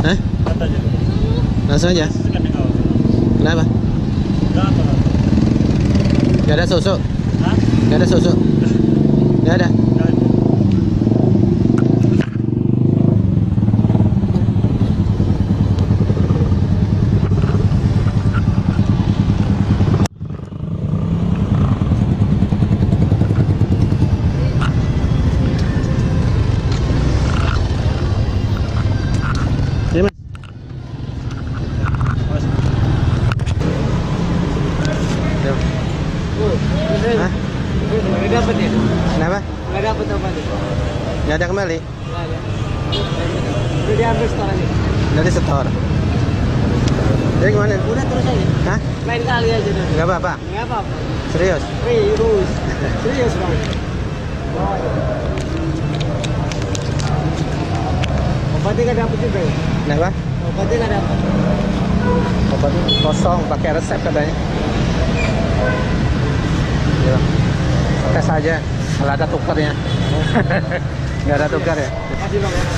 Hah? Langsung aja. Kenapa? Gak ada susu? Gak ada susu? Gak ada? Ini mas. Hah? Nggak dapat ya? Kenapa? Nggak dapat apa nih? Nggak ada kembali? Nggak ada. Udah diambil sekarang nih. Dari setor. Jadi gimana? Udah terus aja. Hah? Lain kali aja deh. Nggak apa-apa? Nggak apa-apa. Serius? Serius. Serius bang. Obatnya nggak dapat juga ya? Kenapa? Obatnya nggak dapat. Obat kosong, pakai resep katanya. Ya. Tes aja, kalau ada tukernya. Nggak ada tuker ya? Makasih bang ya.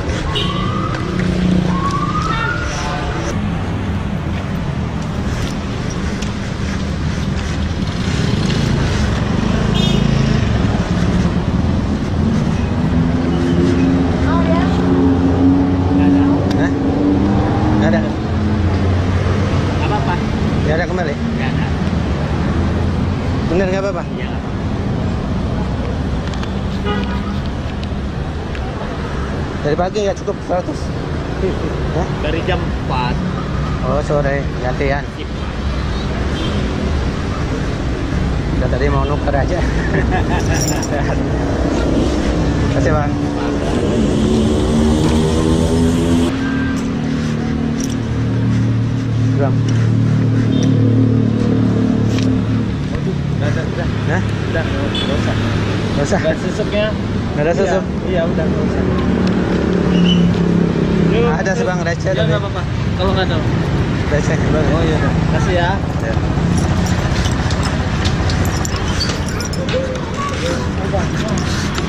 Hah? Nggak ada? Nggak apa-apa. Nggak ada kembali? Nggak ada. Bener nggak apa-apa? Iya. Dari pagi nggak cukup 100? Hah? Dari jam 4. Oh sore, gantian. Udah tadi mau nuker aja. Kasih bang. Bang. Udah. Hah? Udah, nggak usah. Nggak usah? Dan susuknya? Nggak ada susu? Iya, udah nggak usah. Ada sih bang, receh Ya tadi. nggak apa-apa. Kalau nggak ada. Receh bang. Oh iya, kasih ya. Ya. Apa?